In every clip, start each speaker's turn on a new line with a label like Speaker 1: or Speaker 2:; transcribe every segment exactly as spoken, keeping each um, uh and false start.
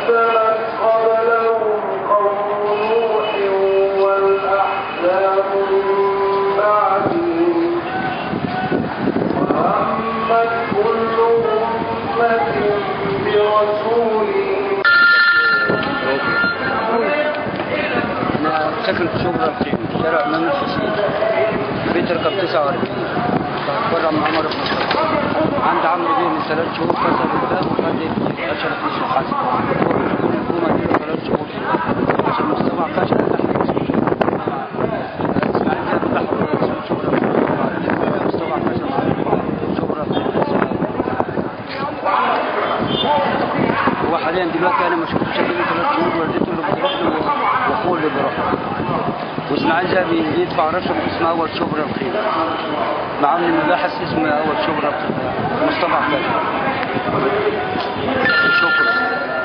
Speaker 1: ساكن في شبرا الخيمة، شارع امام الحسين، بيت رقم تسعة وأربعين، بتفرع من عمر بن الخطاب. عند عمرو بيه من ثلاث شهور كسر الباب وخد يدي اشرف اسمه حسن. هو بيدخل الحكومة دي ثلاث شهور عشان مجتمع فشل تحت اسم اسماعيل زي فتح اسم شبرا الخيمة. مجتمع فشل شبرا الخيمة. هو حاليا دلوقتي انا ما شفتوش الا ثلاث شهور، والدته اللي بتروح له واخوه اللي بيروح له. واسماعيل زي بيدفع رشوه اسمها اول شبرا الخيمة. مع ان المباحث اسمه اول شبرا الخيمة. مصطفى فاشل. شكرا.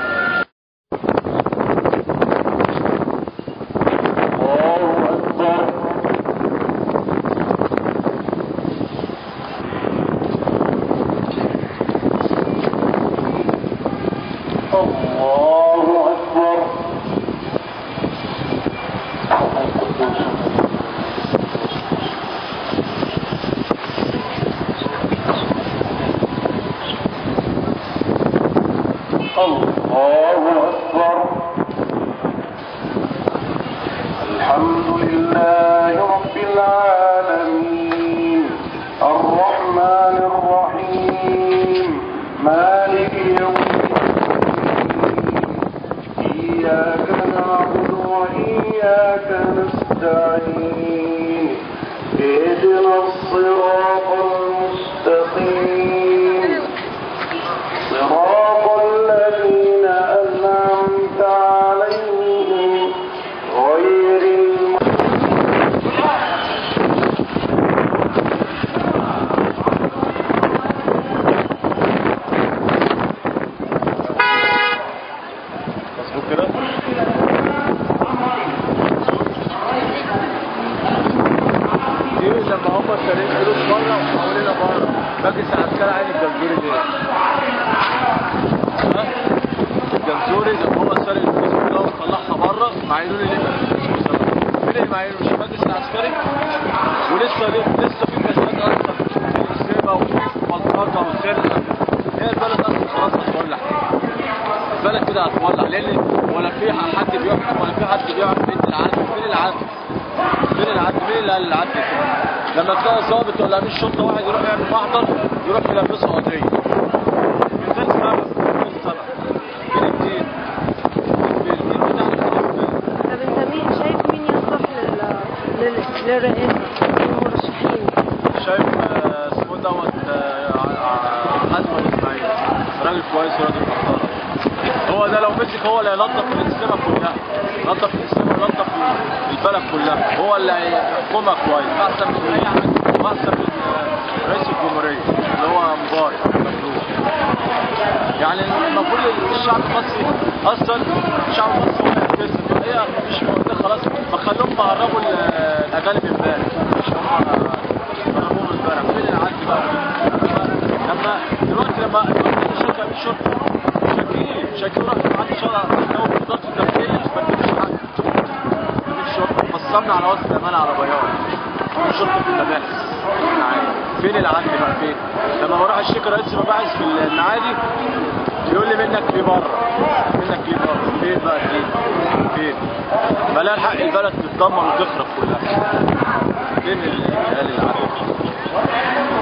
Speaker 2: الله أكبر. الحمد لله رب العالمين الرحمن الرحيم مالك يوم الدين إياك نعبد وإياك نستعين اهدنا الصراط المستقيم صراط الذين أنعمت عليهم غير مظبوط كده؟ دي لما هم شارين فلوس بره وحوالينا بره مجلس العسكري عين الجمزوري دي الجمزوري لما هو سارق الفلوس كلها وطلعها بره معينون ليه مفيش بسبب. مين اللي معينون؟ مش المجلس العسكري؟ ولسه لسه في مسائل اكتر السرقه والبلطجه والسرقه. هي البلد اصلا خلاص هتولع. البلد كده هتولع لان ولا في حد بيحكم ولا في حد بيعرف مين العدل. مين العدل؟ مين العدل؟ مين اللي قال العدل كده؟ لما تلاقي ضابط ولا امين شرطه واحد يروح يعمل محضر يروح يلبسه قضيه من غير سبب. من غير سبب. مين الدين؟ الدين بتاعنا خلاص.
Speaker 3: طب انت مين شايف مين يصلح لل للرئاسه المرشحين؟
Speaker 2: شايف اسمه دوت حازم اسماعيل راجل كويس وراجل محترم. هو ده لو مسك هو اللي هينظف السينما كلها. ينظف السينما ينظف البلد كلها. هو اللي هيحكمها كويس احسن من اي حد واحسن من رئيس الجمهوريه اللي هو مبارك مبروك. يعني المفروض الشعب المصري اصلا الشعب المصري هو اللي هيكتسب. هي مش ده خلاص ما خلوهم قربوا الاجانب امبارح. مش هم قربوهم امبارح. فين العدل بقى؟ لما دلوقتي لما دلوقتي شركه من شرطه شاكين شاكين راح عند شرطه لو في ضغط الداخليه ما تجيبش حد. من الشرطه فصلنا على وسط امان عربيات. من شرطه المباحث. فين العدل بقى؟ فين؟ لما بروح اشتكي رئيس المباحث في المعادي يقول لي منك ليه بره؟ منك ليه بره؟ فين بقى الدين؟ فين؟ بلاقي الحق البلد تتدمر وتخرب كلها. فين اللي قال العدل؟